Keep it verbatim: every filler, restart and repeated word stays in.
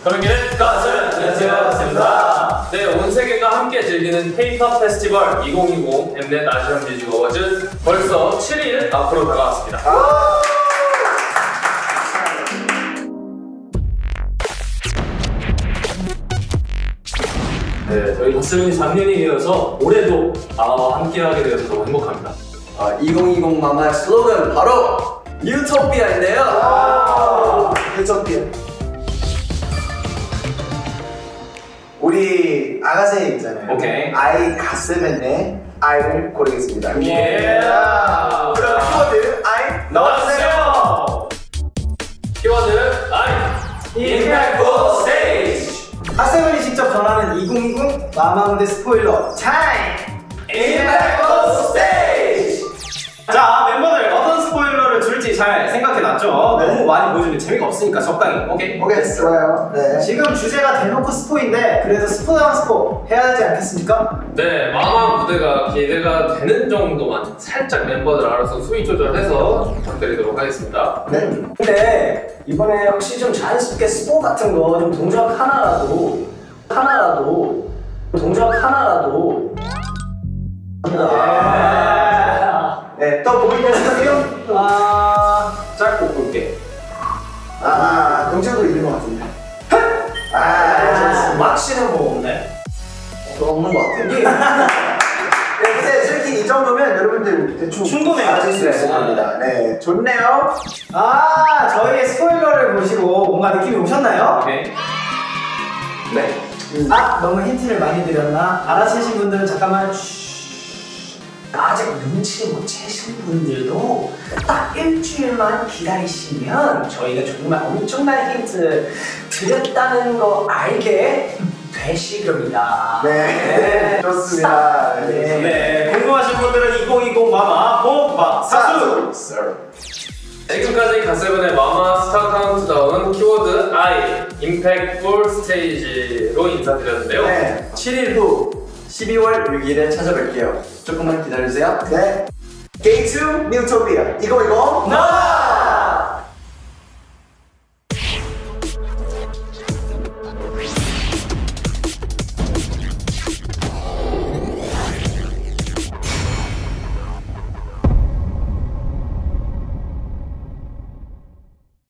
저희는 가슴 넷이었습니다. 네, 온 세계가 함께 즐기는 K-팝 페스티벌 이천이십 엠넷 아시안 뮤직 어워즈 벌써 칠 일 앞으로 다가왔습니다. 네, 저희 가슴이 작년에 이어서 올해도 아, 함께하게 되어서 너무 행복합니다. 아, 이천이십 마마의 슬로건 바로 유토피아인데요. 유토피아. 우리 아가새 있잖아요. 오케이. 아이 가슴에 내 아이를 고르겠습니다. 예. 그럼 키워드 아이 나와주세요. 키워드 아이 임팩트 스테이지. 핫세븐이 직접 전하는 이천이십 마마 무대 스포일러 타임! 임팩트 스테이지. 자, 멤버들 어떤 스포일러를 줄지 잘 생각해놨죠? 네. 너무 많이 보여주면 재미가 없으니까 적당히. 오케이? 오케이, 좋아요. 네. 지금 주제가 대놓고 스포인데 그래도 스포당 스포 해야 하지 않겠습니까? 네, 마마 무대가 기대가 되는 정도만 살짝 멤버들 알아서 수위 조절해서 부탁드리도록 하겠습니다. 네. 근데 이번에 혹시 좀 자연스럽게 스포 같은 거 좀 동작 하나라도 하나라도 동작 하나라도 네, 또 보고 계세요? 아... 짧고 굵게. 아, 동작도 있는 것 같은데. 아, 아, 막시는 뭐 없네. 또 없는 것 같아요. 네, 근데 솔직히 이 정도면 여러분들 대충 충분해요. 맞을 수 있을 겁니다. 네, 좋네요. 아, 저희의 스포일러를 보시고 뭔가 느낌이 오셨나요? 오케이. 네. 음. 아, 너무 힌트를 많이 드렸나? 알아채신 분들은 잠깐만 쉬... 아직 눈치 못 채신 분들도 딱 일주일만 기다리시면 저희가 정말 엄청난 힌트 드렸다는 거 알게 되시렵니다. 네, 좋습니다. 네. 네. 네, 궁금하신 분들은 이천이십 마마 본방사수! 지금까지 갓세븐의 마마 스타 카운트다운 키워드 I 임팩트풀 스테이지로 인사드렸는데요. 네. 칠 일 후 십이월 육일에 찾아뵐게요. 조금만 기다려주세요. 네. 게이트 뉴토피아 이천이십 나!